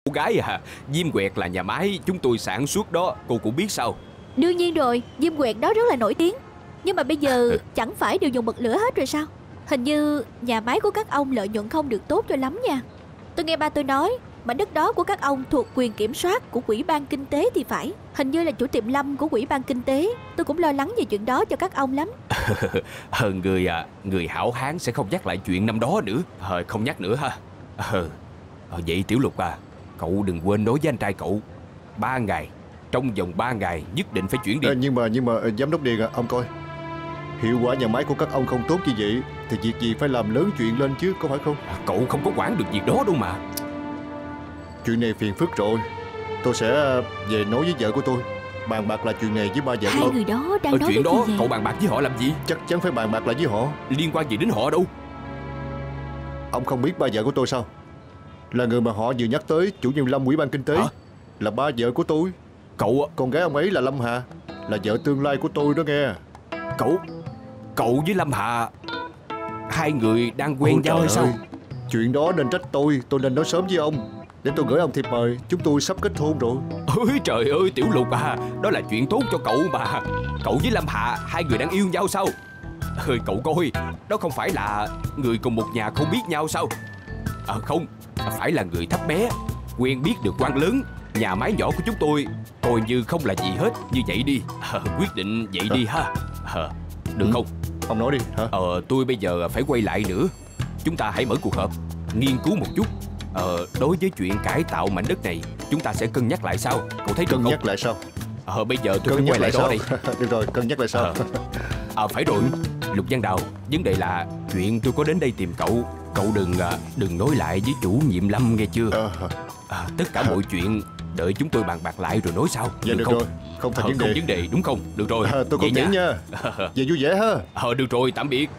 Cô gái à, Diêm Quẹt là nhà máy chúng tôi sản xuất đó, cô cũng biết sao. Đương nhiên rồi, Diêm Quẹt đó rất là nổi tiếng. Nhưng mà bây giờ chẳng phải đều dùng bật lửa hết rồi sao? Hình như nhà máy của các ông lợi nhuận không được tốt cho lắm nha. Tôi nghe ba tôi nói mảnh đất đó của các ông thuộc quyền kiểm soát của Ủy ban Kinh tế thì phải. Hình như là chủ tiệm Lâm của Ủy ban Kinh tế. Tôi cũng lo lắng về chuyện đó cho các ông lắm. Người hảo hán sẽ không nhắc lại chuyện năm đó nữa. Không nhắc nữa ha. Vậy Tiểu Lục à, cậu đừng quên nói với anh trai cậu 3 ngày, trong vòng 3 ngày nhất định phải chuyển đi. Nhưng mà giám đốc Điền à, ông coi, hiệu quả nhà máy của các ông không tốt như vậy thì việc gì phải làm lớn chuyện lên chứ, có phải không? Cậu không có quản được việc đó đâu mà. Chuyện này phiền phức rồi. Tôi sẽ về nói với vợ của tôi, bàn bạc lại chuyện này với ba vợ Hai con. người đó đang nói chuyện cái đó gì vậy? cậu bàn bạc với họ làm gì? Chắc chắn phải bàn bạc lại với họ. Liên quan gì đến họ đâu? Ông không biết ba vợ của tôi sao? Là người mà họ vừa nhắc tới, chủ nhiệm Lâm Ủy ban Kinh tế. Hả? Là ba vợ của tôi. Con gái ông ấy là Lâm Hà, là vợ tương lai của tôi đó nghe. Cậu với Lâm Hà, hai người đang quen nhau hay sao? Chuyện đó nên trách tôi nên nói sớm với ông, để tôi gửi ông thiệp mời. Chúng tôi sắp kết hôn rồi. Ôi trời ơi Tiểu Lục à, đó là chuyện tốt cho cậu mà. Cậu với Lâm Hà hai người đang yêu nhau sao? Cậu coi, đó không phải là người cùng một nhà không biết nhau sao? Không, phải là người thấp bé, quen biết được quan lớn. Nhà máy nhỏ của chúng tôi coi như không là gì hết. Như vậy đi, quyết định vậy đi ha. Được không? Ông nói đi hả? Tôi bây giờ phải quay lại nữa. Chúng ta hãy mở cuộc họp, nghiên cứu một chút. Đối với chuyện cải tạo mảnh đất này, chúng ta sẽ cân nhắc lại sau. Cậu thấy được không? Cân nhắc lại sao? Bây giờ tôi phải quay lại đó đây. Được rồi, cân nhắc lại sao? Phải rồi, Lục Văn Đào, vấn đề là chuyện tôi có đến đây tìm cậu. Cậu đừng nói lại với chủ nhiệm Lâm nghe chưa? Tất cả mọi chuyện đợi chúng tôi bàn bạc lại rồi nói sau. Dạ được không? rồi, không thành vấn đề. Không vấn đề đúng không? Được rồi. Tôi còn tiễn nha. Về vui vẻ ha. Được rồi, tạm biệt.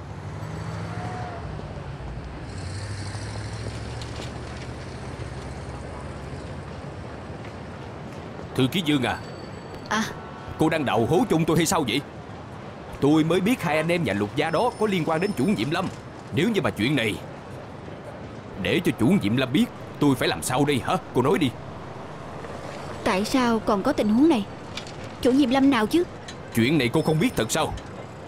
Thư ký Dương à. Cô đang đào hố chung tôi hay sao vậy? Tôi mới biết hai anh em nhà Lục gia đó có liên quan đến chủ nhiệm Lâm. Nếu như mà chuyện này để cho chủ nhiệm Lâm biết, tôi phải làm sao đây hả? Cô nói đi. Tại sao còn có tình huống này? Chủ nhiệm Lâm nào chứ? Chuyện này cô không biết thật sao?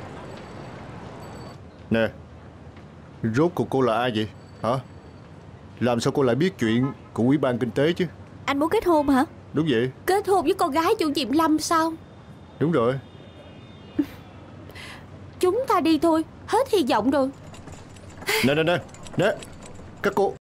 Nè, rốt cuộc cô là ai vậy hả? Làm sao cô lại biết chuyện của Ủy ban Kinh tế chứ? Anh muốn kết hôn hả? Đúng vậy. Kết hôn với con gái chủ nhiệm Lâm sao? Đúng rồi. Chúng ta đi thôi, hết hy vọng rồi. Nè, các cô